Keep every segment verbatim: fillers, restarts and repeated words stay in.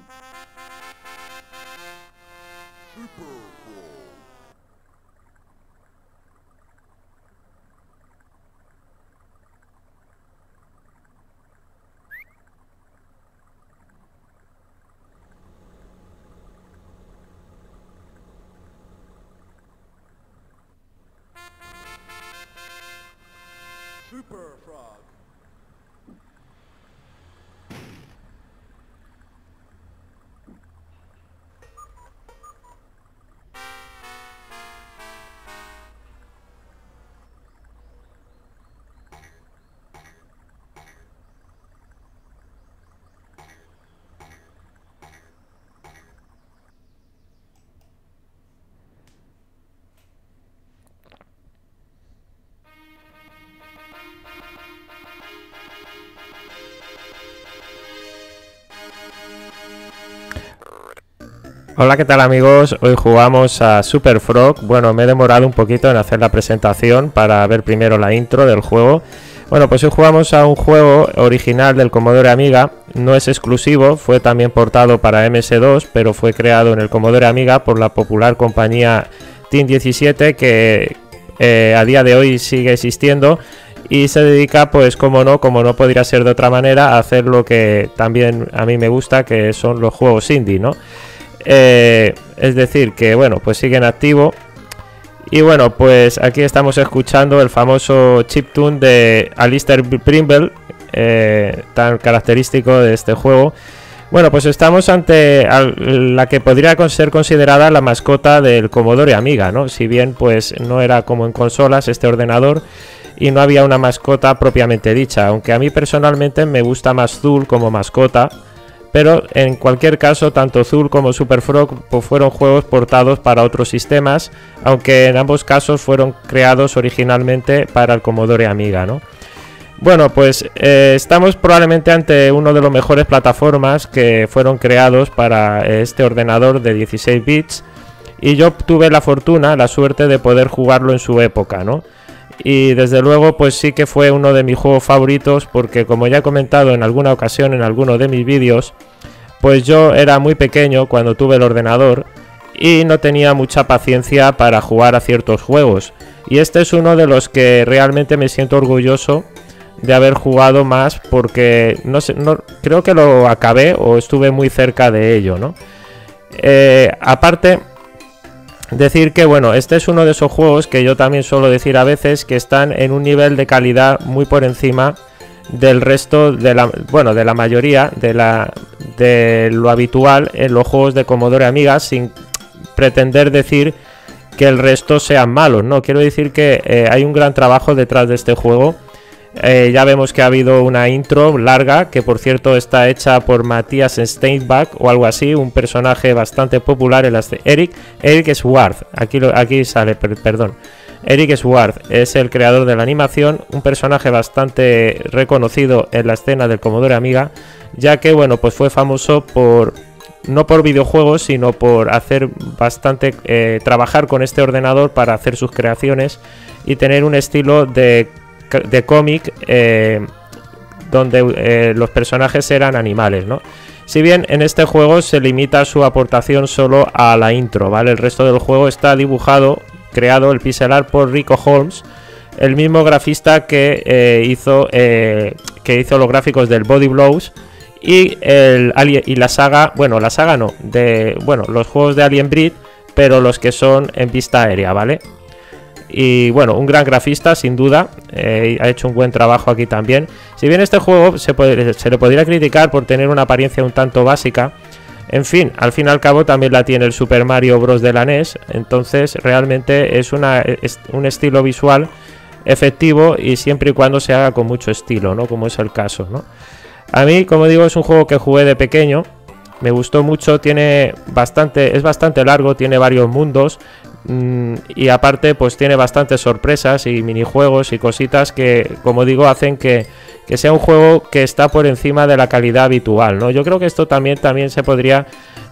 Super Frog. Hola, ¿qué tal amigos? Hoy jugamos a Super Frog. Bueno, me he demorado un poquito en hacer la presentación para ver primero la intro del juego. Bueno, pues hoy jugamos a un juego original del Commodore Amiga. No es exclusivo, fue también portado para eme ese dos, pero fue creado en el Commodore Amiga por la popular compañía Team diecisiete, que eh, a día de hoy sigue existiendo y se dedica, pues como no, como no podría ser de otra manera, a hacer lo que también a mí me gusta, que son los juegos indie, ¿no? Eh, es decir, que bueno, pues siguen activo. Y bueno, pues aquí estamos escuchando el famoso chiptune de Alistair Brimble, eh, tan característico de este juego. Bueno, pues estamos ante la que podría ser considerada la mascota del Commodore Amiga, ¿no? Si bien pues no era como en consolas este ordenador y no había una mascota propiamente dicha, aunque a mí personalmente me gusta más Zul como mascota. Pero en cualquier caso, tanto Zul como Super Frog pues, fueron juegos portados para otros sistemas, aunque en ambos casos fueron creados originalmente para el Commodore Amiga, ¿no? Bueno, pues eh, estamos probablemente ante uno de los mejores plataformas que fueron creados para este ordenador de dieciséis bits, y yo tuve la fortuna, la suerte de poder jugarlo en su época, ¿no? Y desde luego pues sí que fue uno de mis juegos favoritos, porque como ya he comentado en alguna ocasión en alguno de mis vídeos, pues yo era muy pequeño cuando tuve el ordenador y no tenía mucha paciencia para jugar a ciertos juegos, y este es uno de los que realmente me siento orgulloso de haber jugado más, porque no sé, no, creo que lo acabé o estuve muy cerca de ello, ¿no? Eh, aparte, decir que bueno, este es uno de esos juegos que yo también suelo decir a veces que están en un nivel de calidad muy por encima del resto de la, bueno, de la mayoría de la de lo habitual en los juegos de Commodore Amiga, sin pretender decir que el resto sean malos, no, quiero decir que eh, hay un gran trabajo detrás de este juego. Eh, ya vemos que ha habido una intro larga, que por cierto está hecha por Matthias Steinbach o algo así, un personaje bastante popular en las Eric Eric Schwartz. Aquí lo, aquí sale, per, perdón. Eric Schwartz es el creador de la animación, un personaje bastante reconocido en la escena del Commodore Amiga, ya que bueno, pues fue famoso por no por videojuegos, sino por hacer bastante eh, trabajar con este ordenador para hacer sus creaciones y tener un estilo de de cómic eh, donde eh, los personajes eran animales, ¿no? Si bien en este juego se limita su aportación solo a la intro, ¿vale? El resto del juego está dibujado, creado el pixel art por Rico Holmes, el mismo grafista que eh, hizo eh, que hizo los gráficos del Body Blows y el y la saga, bueno, la saga no, de bueno, los juegos de Alien Breed, pero los que son en vista aérea, ¿vale? Y bueno, un gran grafista sin duda, eh, ha hecho un buen trabajo aquí también. Si bien este juego se, puede, se le podría criticar por tener una apariencia un tanto básica, en fin, al fin y al cabo también la tiene el Super Mario Bros. De la N E S, entonces realmente es, una, es un estilo visual efectivo y siempre y cuando se haga con mucho estilo, ¿no? Como es el caso, ¿no? A mí, como digo, es un juego que jugué de pequeño, me gustó mucho, tiene bastante, es bastante largo, tiene varios mundos. Y aparte pues tiene bastantes sorpresas y minijuegos y cositas que, como digo, hacen que, que sea un juego que está por encima de la calidad habitual, ¿no? Yo creo que esto también, también se podría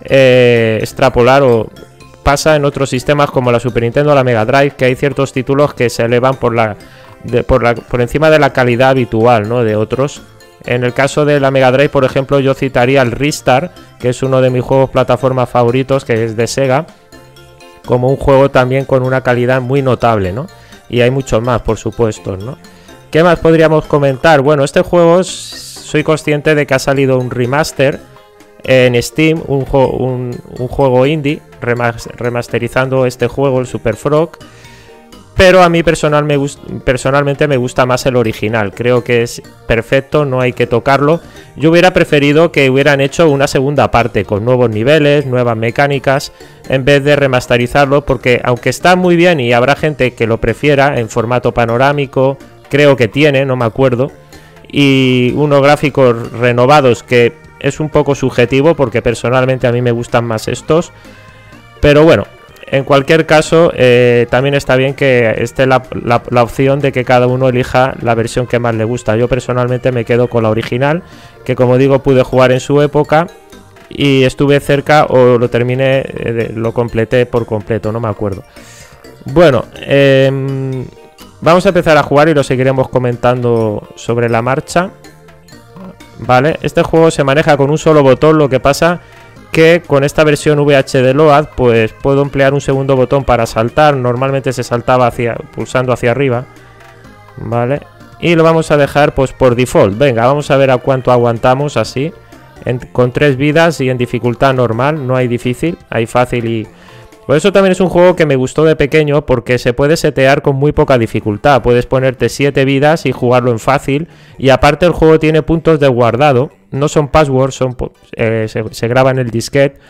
eh, extrapolar o pasa en otros sistemas como la Super Nintendo o la Mega Drive, que hay ciertos títulos que se elevan por, la, de, por, la, por encima de la calidad habitual, ¿no? De otros. En el caso de la Mega Drive, por ejemplo, yo citaría el Ristar, que es uno de mis juegos plataformas favoritos, que es de Sega, como un juego también con una calidad muy notable, ¿no? Y hay muchos más, por supuesto, ¿no? ¿Qué más podríamos comentar? Bueno, este juego soy consciente de que ha salido un remaster en Steam, un, jo un, un juego indie remasterizando este juego, el Super Frog. Pero a mí personal me personalmente me gusta más el original. Creo que es perfecto, no hay que tocarlo. Yo hubiera preferido que hubieran hecho una segunda parte con nuevos niveles, nuevas mecánicas, en vez de remasterizarlo, porque aunque está muy bien y habrá gente que lo prefiera en formato panorámico, creo que tiene, no me acuerdo, y unos gráficos renovados, que es un poco subjetivo porque personalmente a mí me gustan más estos. Pero bueno, en cualquier caso, eh, también está bien que esté la, la, la opción de que cada uno elija la versión que más le gusta. Yo personalmente me quedo con la original, que como digo pude jugar en su época y estuve cerca o lo terminé, eh, lo completé por completo, no me acuerdo. Bueno, eh, vamos a empezar a jugar y lo seguiremos comentando sobre la marcha. Vale, este juego se maneja con un solo botón, lo que pasa que con esta versión V H de Load pues puedo emplear un segundo botón para saltar. Normalmente se saltaba hacia, pulsando hacia arriba, vale, y lo vamos a dejar pues por default. Venga, vamos a ver a cuánto aguantamos así, en, con tres vidas y en dificultad normal. No hay difícil, hay fácil. Y por eso también es un juego que me gustó de pequeño, porque se puede setear con muy poca dificultad. Puedes ponerte siete vidas y jugarlo en fácil, y aparte el juego tiene puntos de guardado. No son passwords, son, eh, se, se graba en el disquete.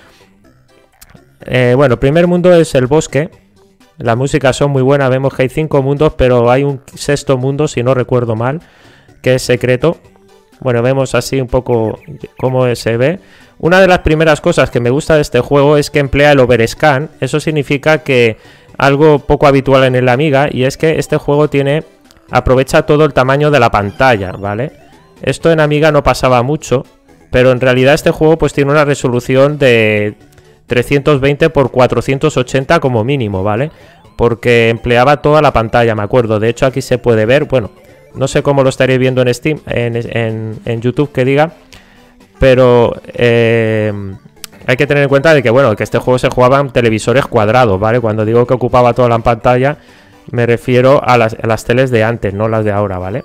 Eh, bueno, el primer mundo es el bosque. Las músicas son muy buenas. Vemos que hay cinco mundos, pero hay un sexto mundo, si no recuerdo mal, que es secreto. Bueno, vemos así un poco cómo se ve. Una de las primeras cosas que me gusta de este juego es que emplea el overscan. Eso significa que algo poco habitual en el Amiga, y es que este juego tiene aprovecha todo el tamaño de la pantalla, ¿vale? Esto en Amiga no pasaba mucho, pero en realidad este juego pues tiene una resolución de trescientos veinte por cuatrocientos ochenta como mínimo, ¿vale? Porque empleaba toda la pantalla, me acuerdo. De hecho aquí se puede ver, bueno, no sé cómo lo estaréis viendo en Steam, en, en, en YouTube que diga, pero eh, hay que tener en cuenta de que, bueno, que este juego se jugaba en televisores cuadrados, ¿vale? Cuando digo que ocupaba toda la pantalla me refiero a las, a las teles de antes, no las de ahora, ¿vale?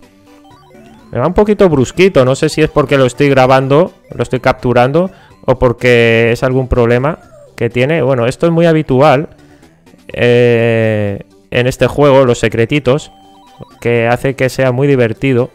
Me va un poquito brusquito, no sé si es porque lo estoy grabando, lo estoy capturando, o porque es algún problema que tiene. Bueno, esto es muy habitual eh, en este juego, los secretitos, que hace que sea muy divertido.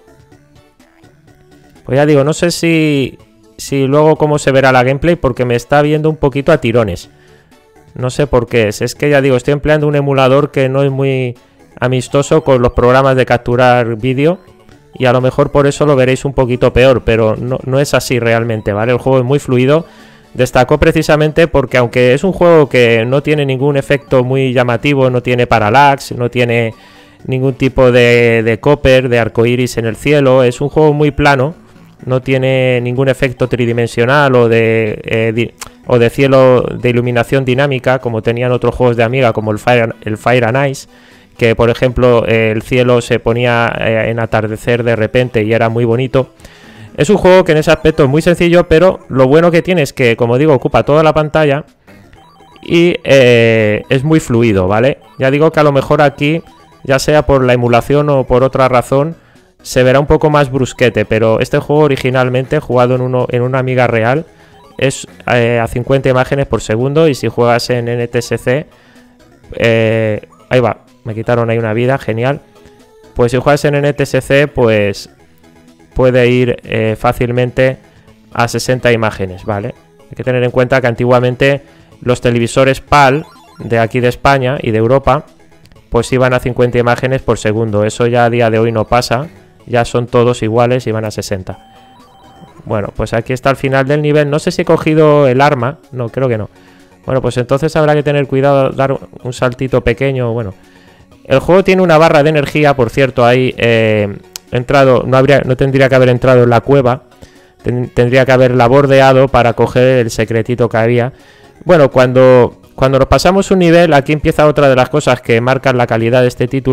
Pues ya digo, no sé si, si luego cómo se verá la gameplay, porque me está viendo un poquito a tirones. No sé por qué es, es que ya digo, estoy empleando un emulador que no es muy amistoso con los programas de capturar vídeo. Y a lo mejor por eso lo veréis un poquito peor, pero no, no es así realmente, ¿vale? El juego es muy fluido. Destacó precisamente porque aunque es un juego que no tiene ningún efecto muy llamativo, no tiene parallax, no tiene ningún tipo de, de copper, de arcoiris en el cielo, es un juego muy plano, no tiene ningún efecto tridimensional o de, eh, di, o de cielo de iluminación dinámica como tenían otros juegos de Amiga como el Fire, el Fire and Ice, que por ejemplo eh, el cielo se ponía eh, en atardecer de repente y era muy bonito. Es un juego que en ese aspecto es muy sencillo, pero lo bueno que tiene es que, como digo, ocupa toda la pantalla y eh, es muy fluido, ¿vale? Ya digo que a lo mejor aquí, ya sea por la emulación o por otra razón, se verá un poco más brusquete, pero este juego originalmente, jugado en, uno, en una Amiga real, es eh, a cincuenta imágenes por segundo, y si juegas en N T S C, eh, ahí va, me quitaron ahí una vida, genial. Pues si juegas en N T S C, pues puede ir eh, fácilmente a sesenta imágenes, ¿vale? Hay que tener en cuenta que antiguamente los televisores PAL de aquí de España y de Europa pues iban a cincuenta imágenes por segundo. Eso ya a día de hoy no pasa, ya son todos iguales y van a sesenta. Bueno, pues aquí está el final del nivel. No sé si he cogido el arma, no, creo que no. Bueno, pues entonces habrá que tener cuidado, dar un saltito pequeño. Bueno, el juego tiene una barra de energía, por cierto, ahí eh, entrado, no habría, no tendría que haber entrado en la cueva, ten, tendría que haberla bordeado para coger el secretito que había. Bueno, cuando, cuando nos pasamos un nivel, aquí empieza otra de las cosas que marcan la calidad de este título.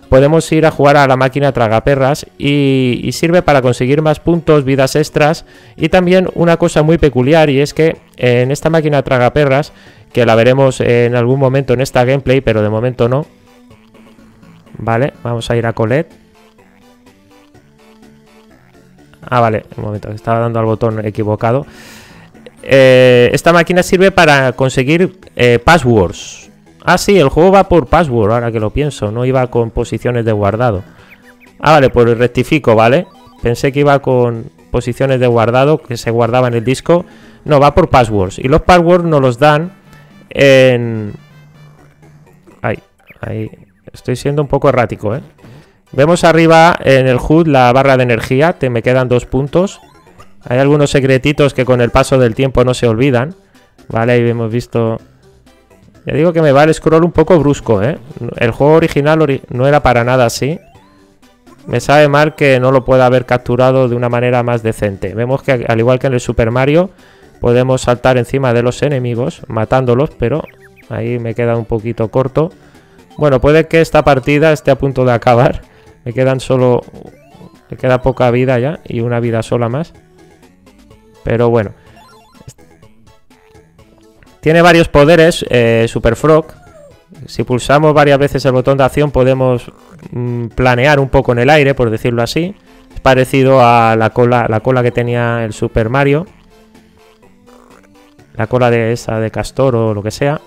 podemos ir a jugar a la máquina tragaperras y, y sirve para conseguir más puntos, vidas extras y también una cosa muy peculiar, y es que en esta máquina tragaperras, que la veremos en algún momento en esta gameplay, pero de momento no. Vale, vamos a ir a Colette. Ah, vale, un momento, estaba dando al botón equivocado. Eh, esta máquina sirve para conseguir eh, passwords. Ah, sí, el juego va por password, ahora que lo pienso. No iba con posiciones de guardado. Ah, vale, pues rectifico, ¿vale? Pensé que iba con posiciones de guardado, que se guardaba en el disco. No, va por passwords. Y los passwords nos los dan en... Ahí, ahí. Estoy siendo un poco errático, ¿eh? Vemos arriba en el H U D la barra de energía. Te me quedan dos puntos. Hay algunos secretitos que con el paso del tiempo no se olvidan. Vale, ahí hemos visto... Ya digo que me va el scroll un poco brusco, ¿eh? El juego original ori no era para nada así. Me sabe mal que no lo pueda haber capturado de una manera más decente. Vemos que al igual que en el Super Mario, podemos saltar encima de los enemigos, matándolos, pero ahí me queda un poquito corto. Bueno, puede que esta partida esté a punto de acabar. Me quedan solo... Me queda poca vida ya y una vida sola más. Pero bueno. Tiene varios poderes, eh, Super Frog. Si pulsamos varias veces el botón de acción podemos mm, planear un poco en el aire, por decirlo así. Es parecido a la cola, la cola que tenía el Super Mario. La cola de esa de castor o lo que sea.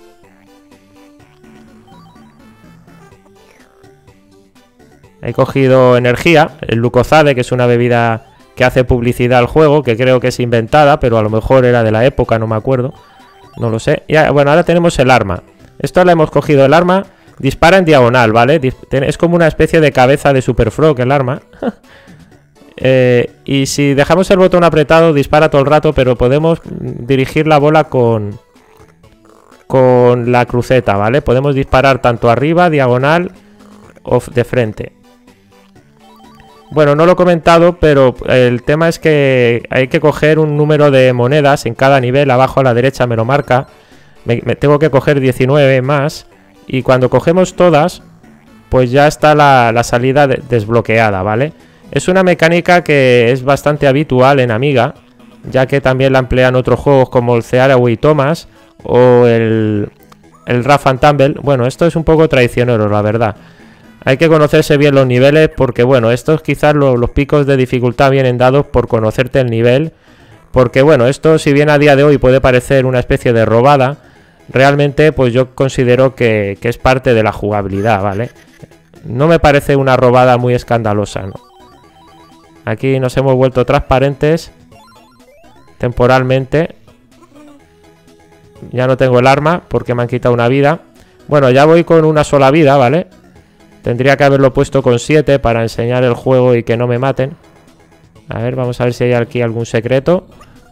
He cogido energía, el Lucozade, que es una bebida que hace publicidad al juego, que creo que es inventada, pero a lo mejor era de la época, no me acuerdo. No lo sé. Y, bueno, ahora tenemos el arma. Esto la hemos cogido, el arma. Dispara en diagonal, ¿vale? Es como una especie de cabeza de Super Frog el arma. eh, y si dejamos el botón apretado, dispara todo el rato, pero podemos dirigir la bola con, con la cruceta, ¿vale? Podemos disparar tanto arriba, diagonal o de frente. Bueno, no lo he comentado, pero el tema es que hay que coger un número de monedas en cada nivel. Abajo a la derecha me lo marca. Me, me tengo que coger diecinueve más. Y cuando cogemos todas, pues ya está la, la salida de, desbloqueada, ¿vale? Es una mecánica que es bastante habitual en Amiga, ya que también la emplean otros juegos como el Cearaway Thomas o el, el Rough and Tumble. Bueno, esto es un poco traicionero, la verdad. Hay que conocerse bien los niveles porque, bueno, estos quizás lo, los picos de dificultad vienen dados por conocerte el nivel. Porque, bueno, esto si bien a día de hoy puede parecer una especie de robada, realmente pues yo considero que, que es parte de la jugabilidad, ¿vale? No me parece una robada muy escandalosa, ¿no? Aquí nos hemos vuelto transparentes temporalmente. Ya no tengo el arma porque me han quitado una vida. Bueno, ya voy con una sola vida, ¿vale? Tendría que haberlo puesto con siete para enseñar el juego y que no me maten. A ver, vamos a ver si hay aquí algún secreto.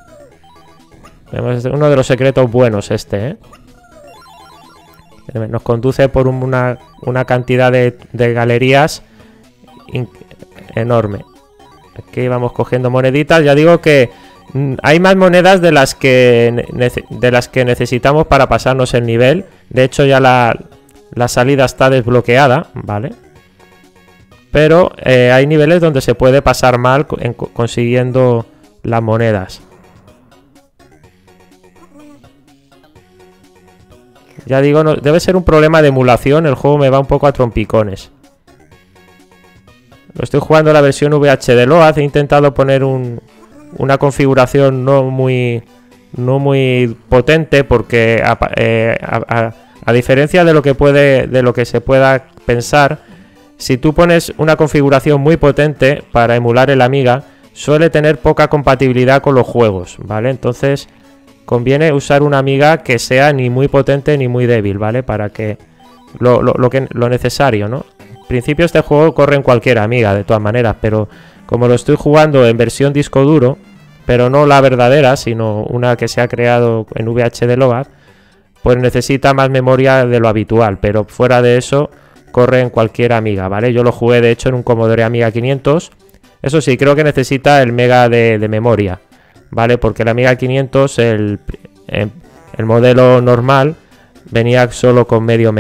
Uno de los secretos buenos este, ¿eh? Nos conduce por una, una cantidad de, de galerías enorme. Aquí vamos cogiendo moneditas. Ya digo que hay más monedas de las que, de las que necesitamos para pasarnos el nivel. De hecho ya la... La salida está desbloqueada, ¿vale? Pero eh, hay niveles donde se puede pasar mal en, consiguiendo las monedas. Ya digo, no, debe ser un problema de emulación. El juego me va un poco a trompicones. Lo estoy jugando en la versión V H de Load. He intentado poner un, una configuración no muy, no muy potente porque... Eh, a, a, A diferencia de lo que puede, de lo que se pueda pensar, si tú pones una configuración muy potente para emular el Amiga, suele tener poca compatibilidad con los juegos, ¿vale? Entonces conviene usar una Amiga que sea ni muy potente ni muy débil, ¿vale? Para que lo, lo, lo, que, lo necesario, ¿no? En principio este juego corre en cualquier Amiga, de todas maneras, pero como lo estoy jugando en versión disco duro, pero no la verdadera, sino una que se ha creado en V H de Load, pues necesita más memoria de lo habitual, pero fuera de eso corre en cualquier Amiga, ¿vale? Yo lo jugué de hecho en un Commodore Amiga quinientos. Eso sí, creo que necesita el mega de, de memoria, ¿vale? Porque el Amiga quinientos, el, el modelo normal, venía solo con medio mega.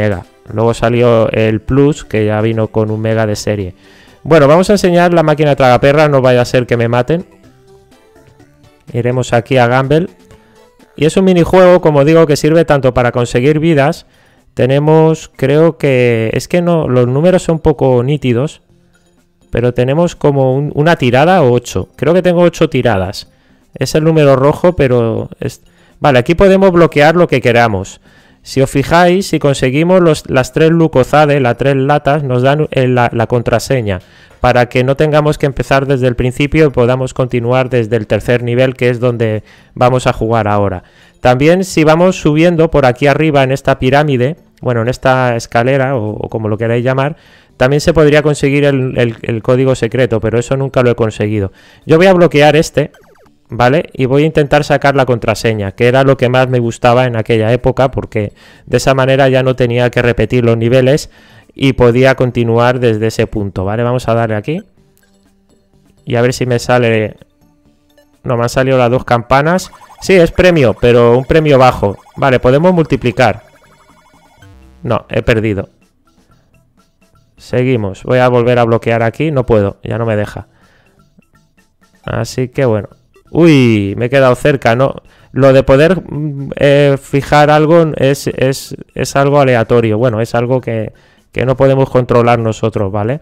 Luego salió el Plus, que ya vino con un mega de serie. Bueno, vamos a enseñar la máquina tragaperra, no vaya a ser que me maten. Iremos aquí a Gamble. Y es un minijuego, como digo, que sirve tanto para conseguir vidas. Tenemos, creo que... Es que no, los números son un poco nítidos. Pero tenemos como un, una tirada o ocho. Creo que tengo ocho tiradas. Es el número rojo, pero... Es... Vale, aquí podemos bloquear lo que queramos. Si os fijáis, si conseguimos los, las tres Lucozade, las tres latas, nos dan la, la contraseña. Para que no tengamos que empezar desde el principio y podamos continuar desde el tercer nivel, que es donde vamos a jugar ahora. También si vamos subiendo por aquí arriba en esta pirámide, bueno, en esta escalera o, o como lo queráis llamar, también se podría conseguir el, el, el código secreto, pero eso nunca lo he conseguido. Yo voy a bloquear este, ¿vale? Y voy a intentar sacar la contraseña, que era lo que más me gustaba en aquella época, porque de esa manera ya no tenía que repetir los niveles y podía continuar desde ese punto, ¿vale? Vamos a darle aquí y a ver si me sale... No, me han salido las dos campanas. Sí, es premio, pero un premio bajo. Vale, podemos multiplicar. No, he perdido. Seguimos. Voy a volver a bloquear aquí. No puedo, ya no me deja. Así que bueno. Uy, me he quedado cerca, ¿no? Lo de poder eh, fijar algo es, es, es algo aleatorio. Bueno, es algo que, que no podemos controlar nosotros, ¿vale?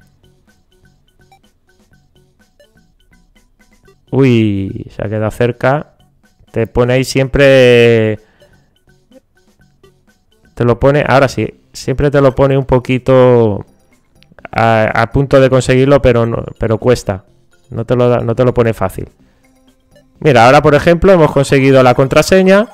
Uy, se ha quedado cerca. Te pone ahí siempre... Te lo pone... Ahora sí, siempre te lo pone un poquito a, a punto de conseguirlo, pero, no, pero cuesta. No te, lo da, no te lo pone fácil. Mira, ahora por ejemplo hemos conseguido la contraseña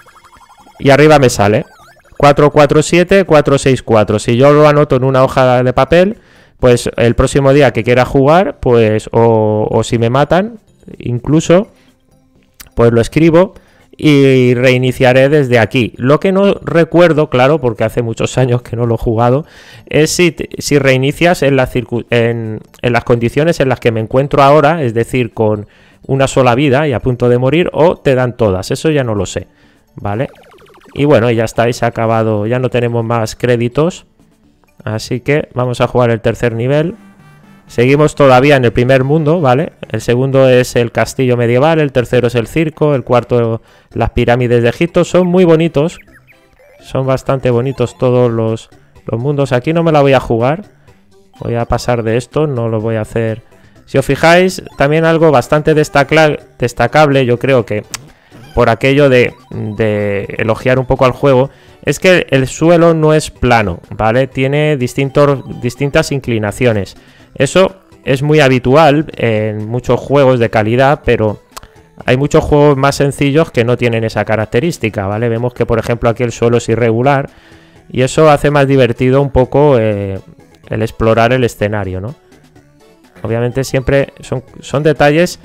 y arriba me sale cuatro cuatro siete cuatro seis cuatro. Si yo lo anoto en una hoja de papel, pues el próximo día que quiera jugar, pues o, o si me matan, incluso, pues lo escribo y reiniciaré desde aquí. Lo que no recuerdo, claro, porque hace muchos años que no lo he jugado, es si, si reinicias en, la en, en las condiciones en las que me encuentro ahora, es decir, con una sola vida y a punto de morir, o te dan todas. Eso ya no lo sé, ¿vale? Y bueno, ya está, y se ha acabado, ya no tenemos más créditos, así que vamos a jugar el tercer nivel. Seguimos todavía en el primer mundo, ¿vale? El segundo es el castillo medieval, el tercero es el circo, el cuarto las pirámides de Egipto. Son muy bonitos, son bastante bonitos todos los, los mundos. Aquí no me la voy a jugar, voy a pasar de esto, no lo voy a hacer. Si os fijáis, también algo bastante destacable, yo creo que por aquello de, de elogiar un poco al juego, es que el suelo no es plano, ¿vale? Tiene distintos, distintas inclinaciones. Eso es muy habitual en muchos juegos de calidad, pero hay muchos juegos más sencillos que no tienen esa característica, ¿vale? Vemos que, por ejemplo, aquí el suelo es irregular y eso hace más divertido un poco eh, el explorar el escenario, ¿no? Obviamente siempre son, son detalles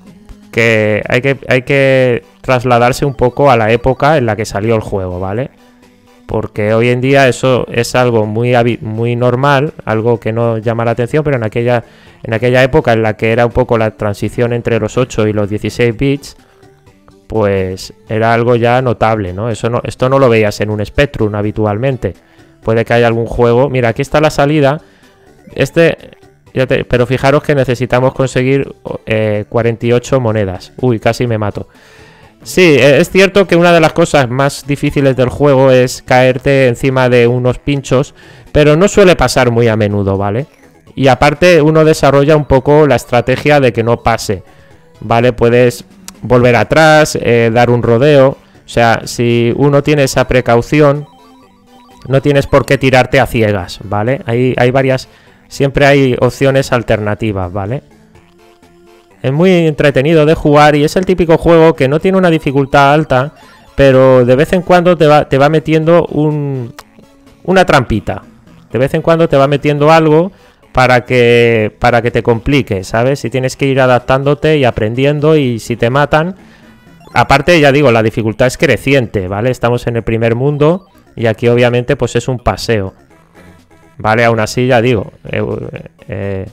que hay, que hay que trasladarse un poco a la época en la que salió el juego, ¿vale? Porque hoy en día eso es algo muy, muy normal, algo que no llama la atención, pero en aquella, en aquella época en la que era un poco la transición entre los ocho y los dieciséis bits, pues era algo ya notable, ¿no? Eso no, esto no lo veías en un Spectrum habitualmente. Puede que haya algún juego... Mira, aquí está la salida. Este... Ya te, pero fijaros que necesitamos conseguir eh, cuarenta y ocho monedas. Uy, casi me mato. Sí, es cierto que una de las cosas más difíciles del juego es caerte encima de unos pinchos, pero no suele pasar muy a menudo, ¿vale? Y aparte uno desarrolla un poco la estrategia de que no pase, ¿vale? Puedes volver atrás, eh, dar un rodeo. O sea, si uno tiene esa precaución, no tienes por qué tirarte a ciegas, ¿vale? Hay, hay varias... Siempre hay opciones alternativas, ¿vale? Es muy entretenido de jugar y es el típico juego que no tiene una dificultad alta, pero de vez en cuando te va, te va metiendo un, una trampita. De vez en cuando te va metiendo algo para que, para que te complique, ¿sabes? Si tienes que ir adaptándote y aprendiendo, y si te matan... Aparte, ya digo, la dificultad es creciente, ¿vale? Estamos en el primer mundo y aquí obviamente pues es un paseo. Vale, aún así ya digo, eh, eh,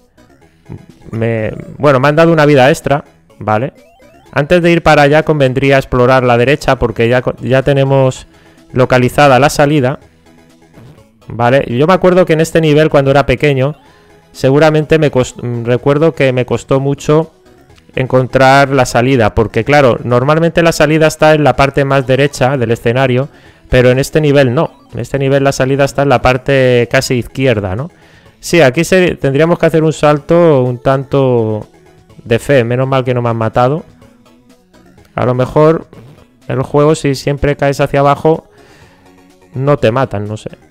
me, bueno, me han dado una vida extra, ¿vale? Antes de ir para allá convendría explorar la derecha porque ya, ya tenemos localizada la salida, Vale, yo me acuerdo que en este nivel cuando era pequeño, seguramente me costó, recuerdo que me costó mucho encontrar la salida, porque claro, normalmente la salida está en la parte más derecha del escenario, pero en este nivel no, en este nivel la salida está en la parte casi izquierda, ¿no? Sí, aquí se, tendríamos que hacer un salto un tanto de fe, menos mal que no me han matado. A lo mejor el juego, si siempre caes hacia abajo, no te matan, no sé.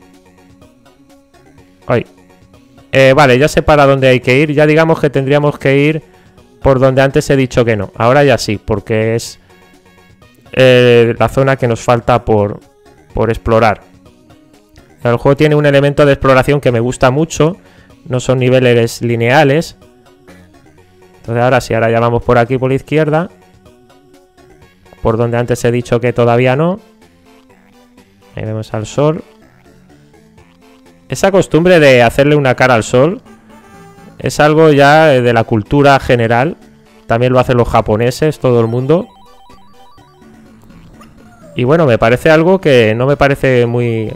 Ay. Eh, vale, ya sé para dónde hay que ir, ya digamos que tendríamos que ir por donde antes he dicho que no. Ahora ya sí, porque es eh, la zona que nos falta por, por explorar. El juego tiene un elemento de exploración que me gusta mucho. No son niveles lineales. Entonces ahora sí, ahora ya vamos por aquí por la izquierda. Por donde antes he dicho que todavía no. Ahí vemos al sol. Esa costumbre de hacerle una cara al sol es algo ya de la cultura general. También lo hacen los japoneses, todo el mundo. Y bueno, me parece algo que no me parece muy...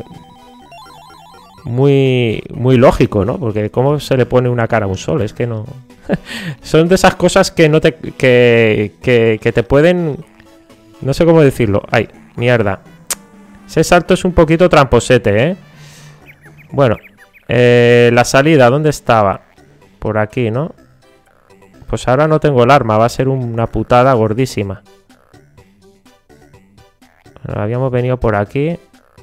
Muy, muy lógico, ¿no? Porque ¿cómo se le pone una cara a un sol? Es que no... Son de esas cosas que no te... Que, que, que te pueden... No sé cómo decirlo. Ay, mierda. Ese salto es un poquito tramposete, ¿eh? Bueno. Eh, la salida, ¿dónde estaba? Por aquí, ¿no? Pues ahora no tengo el arma. Va a ser una putada gordísima. Bueno, habíamos venido por aquí.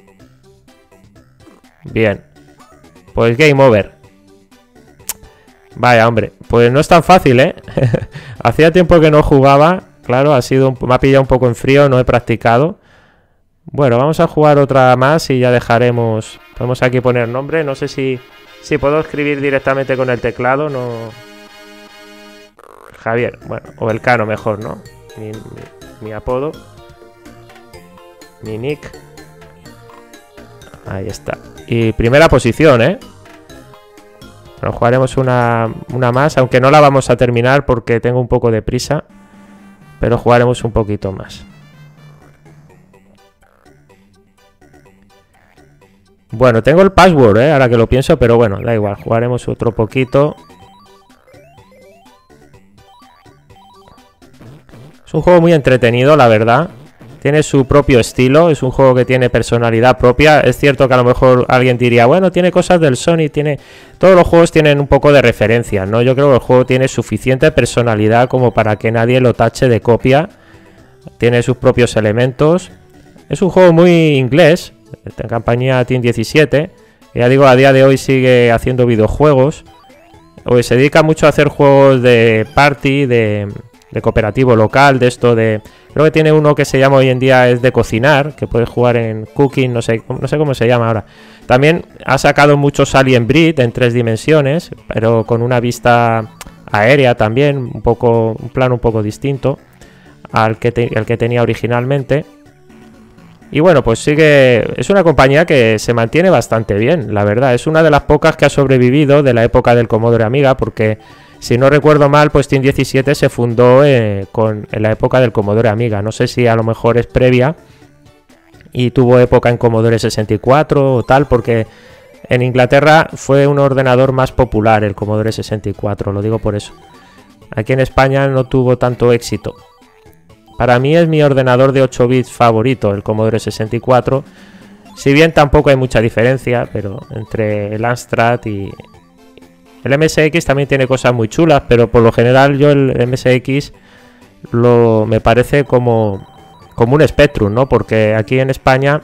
Bien. Pues game over. Vaya, hombre. Pues no es tan fácil, ¿eh? Hacía tiempo que no jugaba. Claro, ha sido un... me ha pillado un poco en frío. No he practicado. Bueno, vamos a jugar otra más y ya dejaremos... Podemos aquí poner nombre. No sé si... Si puedo escribir directamente con el teclado. No... Javier. Bueno, o el Cano mejor, ¿no? Mi, mi, mi apodo. Mi nick. Ahí está. Y primera posición, ¿eh? Bueno, jugaremos una, una más, aunque no la vamos a terminar porque tengo un poco de prisa. Pero jugaremos un poquito más. Bueno, tengo el password, ¿eh? Ahora que lo pienso, pero bueno, da igual. Jugaremos otro poquito. Es un juego muy entretenido, la verdad. Tiene su propio estilo, es un juego que tiene personalidad propia. Es cierto que a lo mejor alguien diría, bueno, tiene cosas del Sony, tiene... Todos los juegos tienen un poco de referencia, ¿no? Yo creo que el juego tiene suficiente personalidad como para que nadie lo tache de copia. Tiene sus propios elementos. Es un juego muy inglés, en compañía Team diecisiete. Ya digo, a día de hoy sigue haciendo videojuegos. O se dedica mucho a hacer juegos de party, de... de cooperativo local, de esto de... Creo que tiene uno que se llama hoy en día es de cocinar, que puedes jugar en Cooking, no sé, no sé cómo se llama ahora. También ha sacado muchos Alien Breed en tres dimensiones, pero con una vista aérea también, un poco, un plano un poco distinto al que, te, al que tenía originalmente. Y bueno, pues sigue... Es una compañía que se mantiene bastante bien, la verdad. Es una de las pocas que ha sobrevivido de la época del Commodore Amiga, porque... Si no recuerdo mal, pues Team diecisiete se fundó eh, con, en la época del Commodore Amiga. No sé si a lo mejor es previa y tuvo época en Commodore sesenta y cuatro o tal, porque en Inglaterra fue un ordenador más popular el Commodore sesenta y cuatro, lo digo por eso. Aquí en España no tuvo tanto éxito. Para mí es mi ordenador de ocho bits favorito, el Commodore sesenta y cuatro. Si bien tampoco hay mucha diferencia, pero entre el Amstrad y... El M S X también tiene cosas muy chulas, pero por lo general yo el M S X lo, me parece como, como un Spectrum, ¿no? Porque aquí en España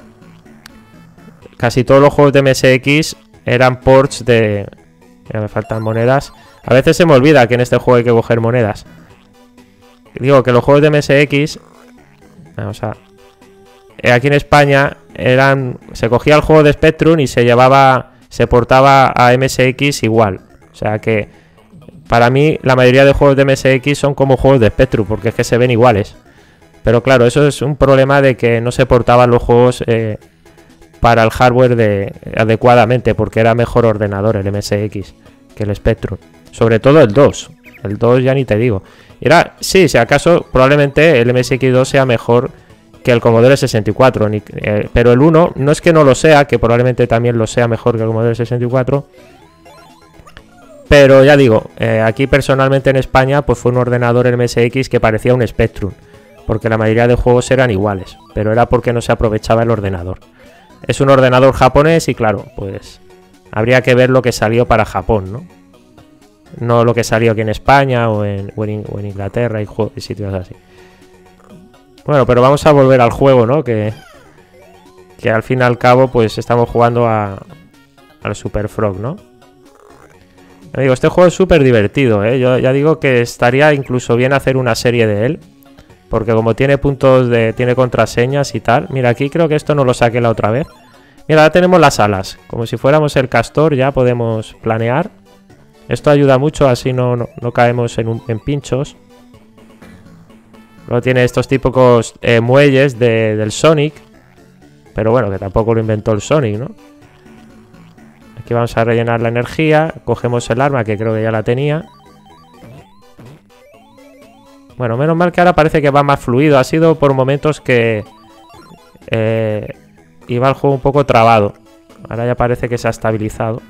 casi todos los juegos de M S X eran ports de... Ya me faltan monedas. A veces se me olvida que en este juego hay que coger monedas. Digo que los juegos de M S X... Vamos a... Aquí en España eran... Se cogía el juego de Spectrum y se llevaba... Se portaba a M S X igual. O sea que para mí la mayoría de juegos de M S X son como juegos de Spectrum, porque es que se ven iguales. Pero claro, eso es un problema de que no se portaban los juegos eh, para el hardware de, adecuadamente, porque era mejor ordenador el M S X que el Spectrum. Sobre todo el dos. El dos ya ni te digo. Era, sí, si acaso probablemente el M S X dos sea mejor que el Commodore sesenta y cuatro. Ni, eh, pero el uno no es que no lo sea, que probablemente también lo sea mejor que el Commodore sesenta y cuatro. Pero ya digo, eh, aquí personalmente en España pues fue un ordenador M S X que parecía un Spectrum, porque la mayoría de juegos eran iguales, pero era porque no se aprovechaba el ordenador. Es un ordenador japonés y claro, pues habría que ver lo que salió para Japón, ¿no? No lo que salió aquí en España o en, o en, o en Inglaterra y, y sitios así. Bueno, pero vamos a volver al juego, ¿no? Que, que al fin y al cabo pues estamos jugando a, al Super Frog, ¿no? Ya digo, este juego es súper divertido, ¿eh? Yo ya digo que estaría incluso bien hacer una serie de él, porque como tiene puntos de... tiene contraseñas y tal. Mira, aquí creo que esto no lo saqué la otra vez. Mira, ahora tenemos las alas. Como si fuéramos el castor, ya podemos planear. Esto ayuda mucho, así no, no, no caemos en, un, en pinchos. Luego tiene estos típicos eh, muelles de, del Sonic. Pero bueno, que tampoco lo inventó el Sonic, ¿no? Aquí vamos a rellenar la energía. Cogemos el arma, que creo que ya la tenía. Bueno, menos mal que ahora parece que va más fluido. Ha sido por momentos que eh, iba el juego un poco trabado. Ahora ya parece que se ha estabilizado.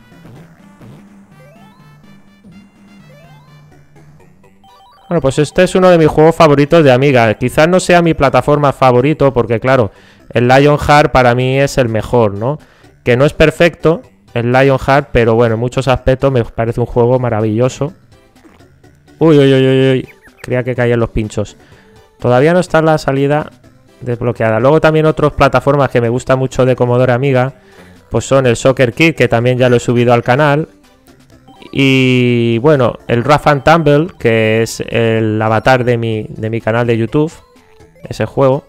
Bueno, pues este es uno de mis juegos favoritos de Amiga. Quizás no sea mi plataforma favorito, porque claro, el Lionheart para mí es el mejor, ¿no? Que no es perfecto el Lionheart, pero bueno, en muchos aspectos me parece un juego maravilloso. Uy, uy, uy, uy, uy. Creía que caían los pinchos. Todavía no está la salida desbloqueada. Luego también otras plataformas que me gustan mucho de Commodore Amiga, pues son el Soccer Kid, que también ya lo he subido al canal. Y bueno, el Rough and Tumble, que es el avatar de mi, de mi canal de YouTube. Ese juego.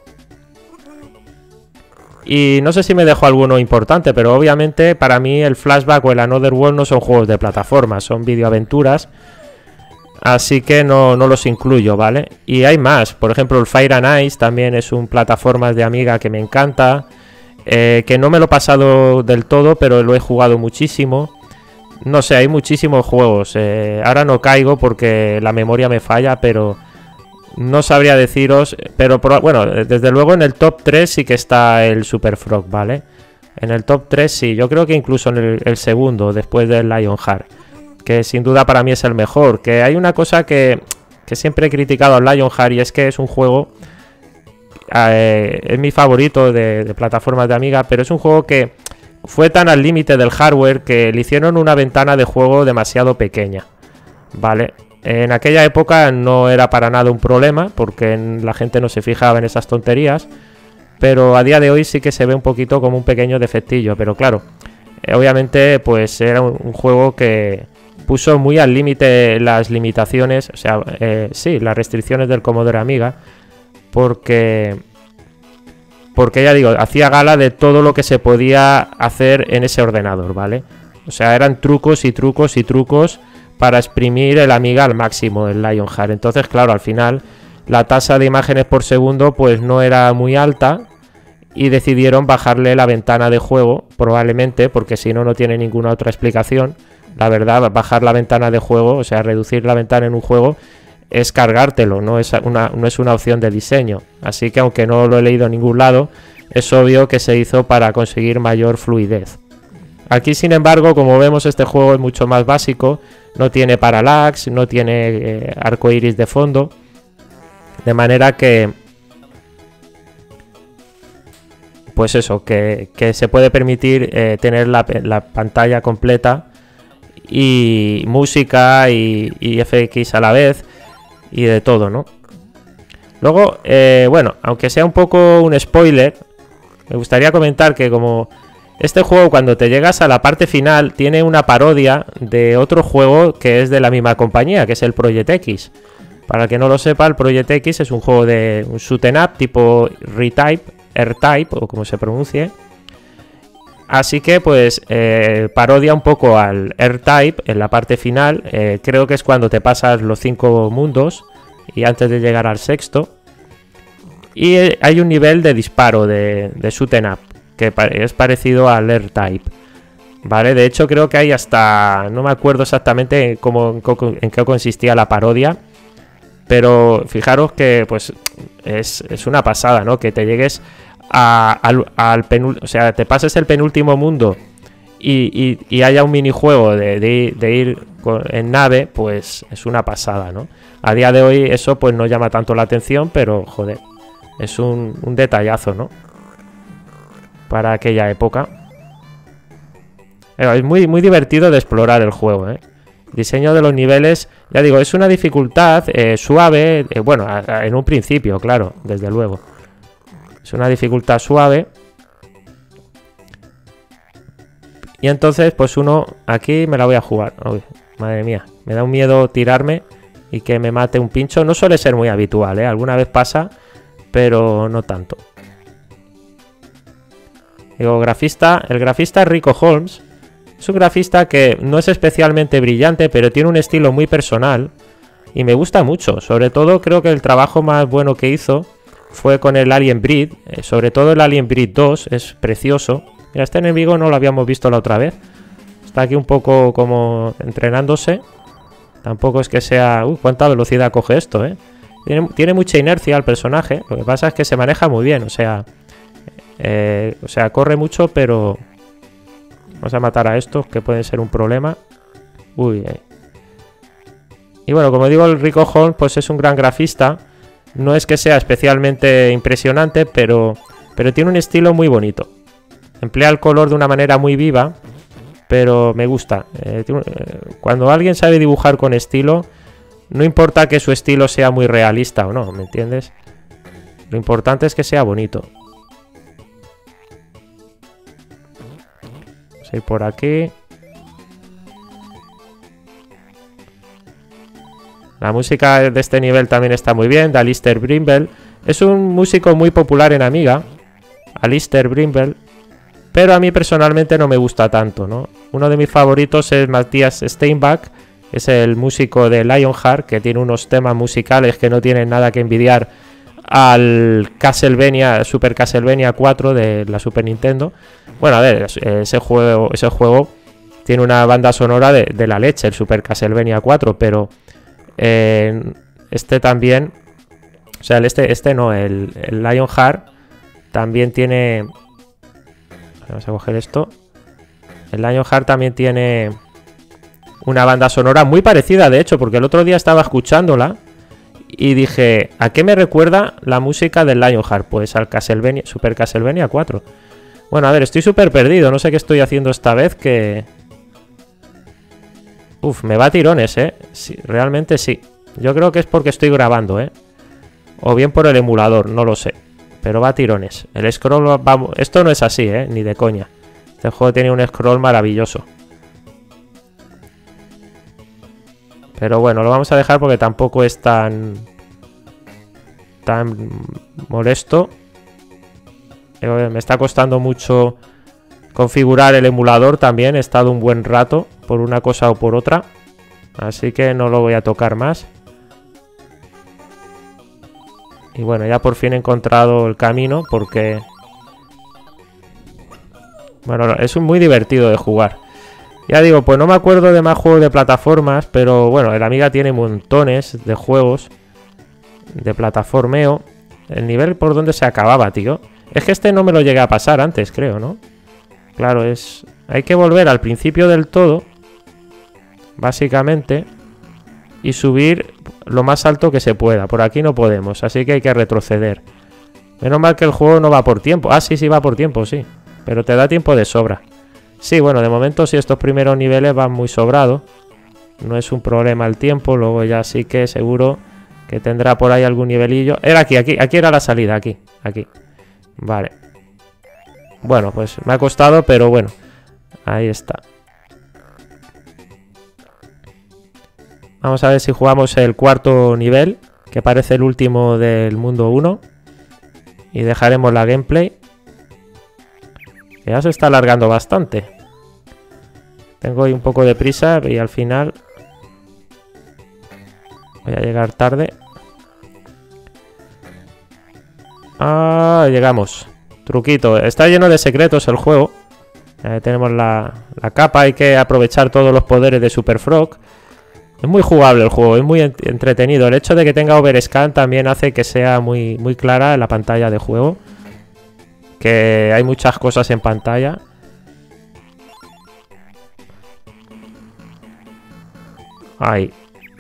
Y no sé si me dejo alguno importante, pero obviamente para mí el Flashback o el Another World no son juegos de plataforma, son videoaventuras. Así que no, no los incluyo, ¿vale? Y hay más, por ejemplo el Fire and Ice también es un plataformas de Amiga que me encanta. Eh, que no me lo he pasado del todo, pero lo he jugado muchísimo. No sé, hay muchísimos juegos. Eh, ahora no caigo porque la memoria me falla, pero no sabría deciros. Pero bueno, desde luego en el top tres sí que está el Super Frog, ¿vale? En el top tres sí, yo creo que incluso en el, el segundo, después del Lionheart, que sin duda para mí es el mejor. Que hay una cosa que, que siempre he criticado al Lionheart, y es que es un juego, eh, es mi favorito de, de plataformas de Amiga, pero es un juego que fue tan al límite del hardware que le hicieron una ventana de juego demasiado pequeña, ¿vale? En aquella época no era para nada un problema, porque la gente no se fijaba en esas tonterías, pero a día de hoy sí que se ve un poquito como un pequeño defectillo. Pero claro, eh, obviamente pues era un, un juego que puso muy al límite las limitaciones, o sea, eh, sí, las restricciones del Commodore Amiga, porque... Porque ya digo, hacía gala de todo lo que se podía hacer en ese ordenador, ¿vale? O sea, eran trucos y trucos y trucos para exprimir el Amiga al máximo, el Lionheart. Entonces, claro, al final la tasa de imágenes por segundo pues no era muy alta y decidieron bajarle la ventana de juego, probablemente, porque si no, no tiene ninguna otra explicación. La verdad, bajar la ventana de juego, o sea, reducir la ventana en un juego, es cargártelo, no es una, no es una opción de diseño. Así que aunque no lo he leído en ningún lado, es obvio que se hizo para conseguir mayor fluidez. Aquí, sin embargo, como vemos, este juego es mucho más básico. No tiene parallax, no tiene eh, arco iris de fondo. De manera que... Pues eso, que, que se puede permitir eh, tener la, la pantalla completa y música y, y F X a la vez. Y de todo, ¿no? Luego, eh, bueno, aunque sea un poco un spoiler, me gustaría comentar que como este juego, cuando te llegas a la parte final, tiene una parodia de otro juego que es de la misma compañía, que es el Project X. Para el que no lo sepa, el Project X es un juego de un shoot 'em up tipo R-Type, R-Type, o como se pronuncie. Así que, pues, eh, parodia un poco al R-Type en la parte final. Eh, creo que es cuando te pasas los cinco mundos y antes de llegar al sexto. Y eh, hay un nivel de disparo de, de shoot 'em up que es parecido al R-Type. Vale, de hecho creo que hay hasta... No me acuerdo exactamente cómo, en qué consistía la parodia. Pero fijaros que, pues, es, es una pasada, ¿no? Que te llegues a, al, al penúltimo, o sea, te pases el penúltimo mundo y, y, y haya un minijuego de, de, de ir con, en nave, pues es una pasada, ¿no? A día de hoy eso pues no llama tanto la atención, pero joder, es un, un detallazo, ¿no? Para aquella época. Es muy, muy divertido de explorar el juego, ¿eh? Diseño de los niveles, ya digo, es una dificultad eh, suave, eh, bueno, a, a, en un principio, claro, desde luego. Es una dificultad suave. Y entonces, pues uno, aquí me la voy a jugar. Uy, madre mía, me da un miedo tirarme y que me mate un pincho. No suele ser muy habitual, ¿eh? Alguna vez pasa, pero no tanto. Digo, grafista, el grafista Rico Holmes. Es un grafista que no es especialmente brillante, pero tiene un estilo muy personal y me gusta mucho. Sobre todo creo que el trabajo más bueno que hizo fue con el Alien Breed. Eh, sobre todo el Alien Breed dos es precioso. Mira, este enemigo no lo habíamos visto la otra vez. Está aquí un poco como entrenándose. Tampoco es que sea... Uy, cuánta velocidad coge esto, ¿eh? Tiene, tiene mucha inercia el personaje. Lo que pasa es que se maneja muy bien. O sea, eh, o sea, corre mucho, pero... Vamos a matar a estos, que pueden ser un problema. Uy, eh. Y bueno, como digo, el Rico Holmes pues es un gran grafista. No es que sea especialmente impresionante, pero, pero tiene un estilo muy bonito. Emplea el color de una manera muy viva, pero me gusta. Eh, tiene, eh, cuando alguien sabe dibujar con estilo, no importa que su estilo sea muy realista o no, ¿me entiendes? Lo importante es que sea bonito. Vamos a ir por aquí. La música de este nivel también está muy bien, de Alistair Brimble. Es un músico muy popular en Amiga, Alistair Brimble, pero a mí personalmente no me gusta tanto, ¿no? Uno de mis favoritos es Matthias Steinbach, que es el músico de Lionheart, que tiene unos temas musicales que no tienen nada que envidiar al Castlevania, Super Castlevania cuatro de la Super Nintendo. Bueno, a ver, ese juego, ese juego tiene una banda sonora de, de la leche, el Super Castlevania cuatro, pero eh, este también, o sea, este, este no, el, el Lionheart también tiene... Vamos a coger esto. El Lionheart también tiene una banda sonora muy parecida, de hecho, porque el otro día estaba escuchándola y dije, ¿a qué me recuerda la música del Lionheart? Pues al Castlevania, Super Castlevania cuatro. Bueno, a ver, estoy súper perdido, no sé qué estoy haciendo esta vez, que... Uf, me va a tirones, ¿eh? Sí, realmente sí. Yo creo que es porque estoy grabando, ¿eh? O bien por el emulador, no lo sé. Pero va a tirones. El scroll va... Esto no es así, ¿eh? Ni de coña. Este juego tiene un scroll maravilloso. Pero bueno, lo vamos a dejar porque tampoco es tan... tan molesto. Me está costando mucho configurar el emulador también. He estado un buen rato por una cosa o por otra. Así que no lo voy a tocar más. Y bueno, ya por fin he encontrado el camino porque... Bueno, es muy divertido de jugar. Ya digo, pues no me acuerdo de más juegos de plataformas, pero bueno, el Amiga tiene montones de juegos de plataformeo. El nivel por donde se acababa, tío. Es que este no me lo llegué a pasar antes, creo, ¿no? Claro, es... Hay que volver al principio del todo, básicamente, y subir lo más alto que se pueda. Por aquí no podemos, así que hay que retroceder. Menos mal que el juego no va por tiempo. Ah, sí, sí va por tiempo, sí. Pero te da tiempo de sobra. Sí, bueno, de momento sí, estos primeros niveles van muy sobrados. No es un problema el tiempo. Luego ya sí que seguro que tendrá por ahí algún nivelillo. Era aquí, aquí, aquí era la salida, aquí, aquí. Vale. Bueno, pues me ha costado, pero bueno. Ahí está. Vamos a ver si jugamos el cuarto nivel, que parece el último del mundo uno. Y dejaremos la gameplay. Que ya se está alargando bastante. Tengo hoy un poco de prisa y al final voy a llegar tarde. Ah, llegamos. Truquito. Está lleno de secretos el juego. Eh, tenemos la, la capa. Hay que aprovechar todos los poderes de Super Frog. Es muy jugable el juego, es muy entretenido. El hecho de que tenga overscan también hace que sea muy, muy clara la pantalla de juego. Que hay muchas cosas en pantalla. Ahí.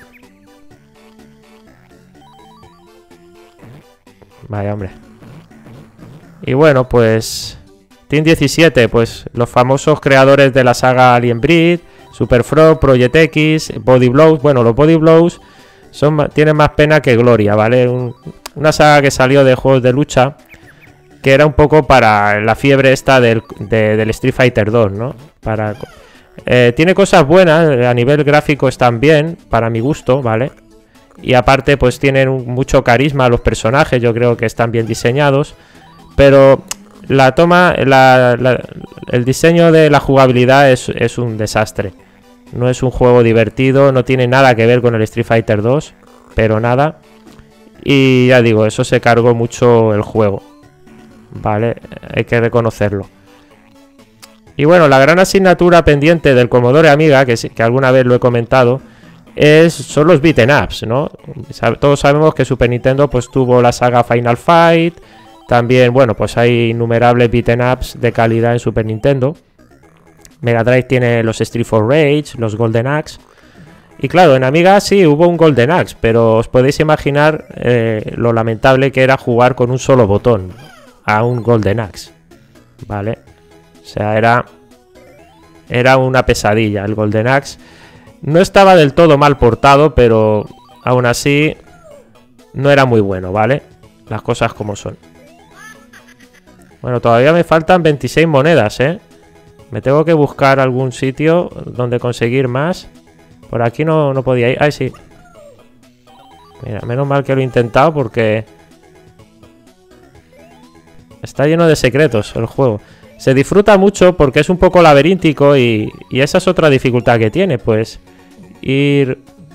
Vaya, hombre. Y bueno, pues... Team diecisiete, pues los famosos creadores de la saga Alien Breed, Super Frog, Project X, Body Blows. Bueno, los Body Blows son, tienen más pena que gloria, ¿vale? Un, una saga que salió de juegos de lucha, que era un poco para la fiebre esta del, de, del Street Fighter dos, ¿no? Para, eh, tiene cosas buenas, a nivel gráfico están bien, para mi gusto, ¿vale? Y aparte, pues tienen un, mucho carisma los personajes, yo creo que están bien diseñados, pero... La toma, la, la, el diseño de la jugabilidad es, es un desastre. No es un juego divertido, no tiene nada que ver con el Street Fighter dos, pero nada. Y ya digo, eso se cargó mucho el juego, ¿vale? Hay que reconocerlo. Y bueno, la gran asignatura pendiente del Commodore Amiga, que, que alguna vez lo he comentado, es, son los beat'em ups, ¿no? Todos sabemos que Super Nintendo pues tuvo la saga Final Fight. También, bueno, pues hay innumerables beat'em ups de calidad en Super Nintendo. Mega Drive tiene los Street for Rage, los Golden Axe. Y claro, en Amiga sí hubo un Golden Axe, pero os podéis imaginar eh, lo lamentable que era jugar con un solo botón a un Golden Axe, ¿vale? O sea, era, era una pesadilla el Golden Axe. No estaba del todo mal portado, pero aún así no era muy bueno, ¿vale? Las cosas como son. Bueno, todavía me faltan veintiséis monedas, ¿eh? Me tengo que buscar algún sitio donde conseguir más. Por aquí no, no podía ir. ¡Ay, sí! Mira, menos mal que lo he intentado porque... Está lleno de secretos el juego. Se disfruta mucho porque es un poco laberíntico y, y esa es otra dificultad que tiene, pues... Ir...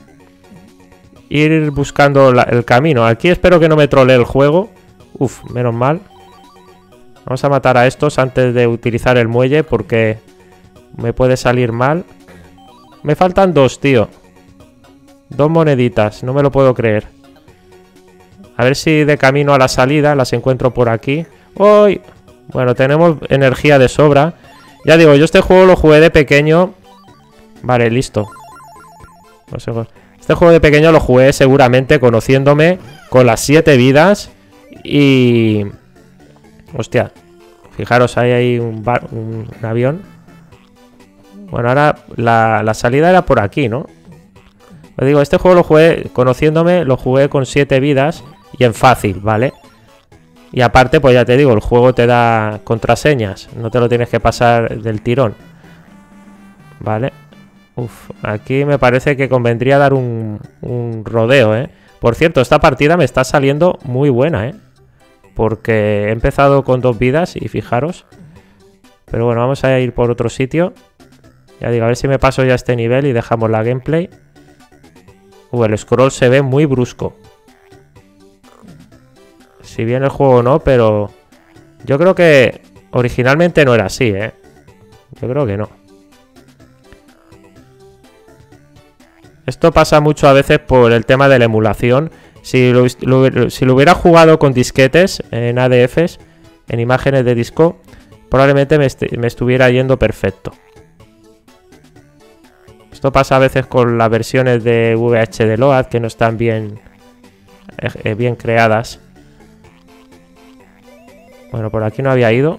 Ir buscando la, el camino. Aquí espero que no me trolee el juego. Uf, menos mal. Vamos a matar a estos antes de utilizar el muelle porque me puede salir mal. Me faltan dos, tío. Dos moneditas, no me lo puedo creer. A ver si de camino a la salida las encuentro por aquí. ¡Uy! Bueno, tenemos energía de sobra. Ya digo, yo este juego lo jugué de pequeño. Vale, listo. Este juego de pequeño lo jugué seguramente conociéndome con las siete vidas. Y... Hostia, fijaros, ahí hay un, bar, un, un avión. Bueno, ahora la, la salida era por aquí, ¿no? Os digo, este juego lo jugué, conociéndome, lo jugué con siete vidas y en fácil, ¿vale? Y aparte, pues ya te digo, el juego te da contraseñas, no te lo tienes que pasar del tirón, ¿vale? Uf, aquí me parece que convendría dar un, un rodeo, ¿eh? Por cierto, esta partida me está saliendo muy buena, ¿eh? Porque he empezado con dos vidas y fijaros. Pero bueno, vamos a ir por otro sitio. Ya digo, a ver si me paso ya este nivel y dejamos la gameplay. Uh, el scroll se ve muy brusco. Si bien el juego no, pero... Yo creo que originalmente no era así, ¿eh? Yo creo que no. Esto pasa mucho a veces por el tema de la emulación. Si lo, lo, si lo hubiera jugado con disquetes en A D Fs, en imágenes de disco, probablemente me, est me estuviera yendo perfecto. Esto pasa a veces con las versiones de V H de Load, que no están bien, eh, bien creadas. Bueno, por aquí no había ido.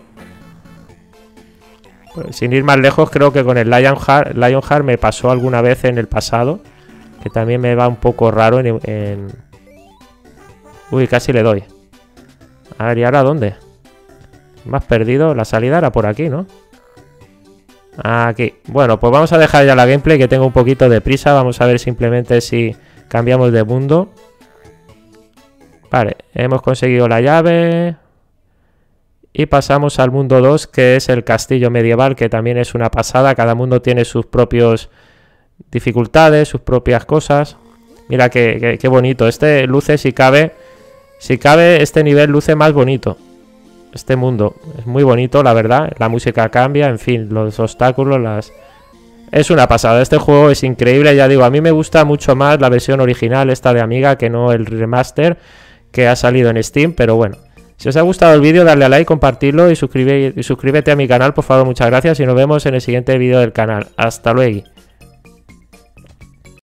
Pues, sin ir más lejos, creo que con el Lionheart, Lionheart me pasó alguna vez en el pasado, que también me va un poco raro en... en Uy, casi le doy. A ver, ¿y ahora dónde? ¿Me has perdido? La salida era por aquí, ¿no? Aquí. Bueno, pues vamos a dejar ya la gameplay, que tengo un poquito de prisa. Vamos a ver simplemente si cambiamos de mundo. Vale, hemos conseguido la llave. Y pasamos al mundo dos, que es el castillo medieval, que también es una pasada. Cada mundo tiene sus propias dificultades, sus propias cosas. Mira qué, qué, qué bonito. Este luce, si cabe... Si cabe, este nivel luce más bonito. Este mundo es muy bonito, la verdad. La música cambia, en fin, los obstáculos, las... Es una pasada, este juego es increíble, ya digo, a mí me gusta mucho más la versión original, esta de Amiga, que no el remaster que ha salido en Steam, pero bueno. Si os ha gustado el vídeo, darle a like, compartirlo y, suscribe, y suscríbete a mi canal, por favor, muchas gracias y nos vemos en el siguiente vídeo del canal. Hasta luego.